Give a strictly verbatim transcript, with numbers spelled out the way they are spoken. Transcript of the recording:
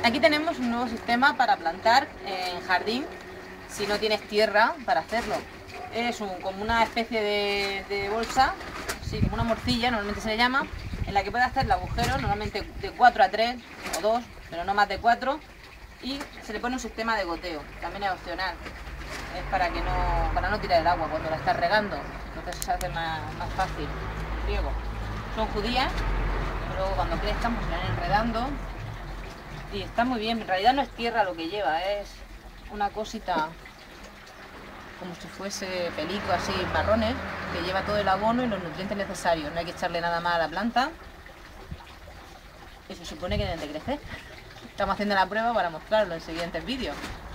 Aquí tenemos un nuevo sistema para plantar en jardín si no tienes tierra para hacerlo. Es un, como una especie de, de bolsa, sí, como una morcilla normalmente se le llama, en la que puedes hacer el agujero, normalmente de cuatro a tres o dos, pero no más de cuatro, y se le pone un sistema de goteo, también es opcional. Es para que no, para no tirar el agua cuando la estás regando, entonces se hace más, más fácil el riego. Son judías, luego cuando crezcan pues se van enredando y está muy bien. En realidad no es tierra lo que lleva, es una cosita como si fuese pelico así marrones que lleva todo el abono y los nutrientes necesarios. No hay que echarle nada más a la planta y se supone que deben de crecer. Estamos haciendo la prueba para mostrarlo en siguientes vídeos.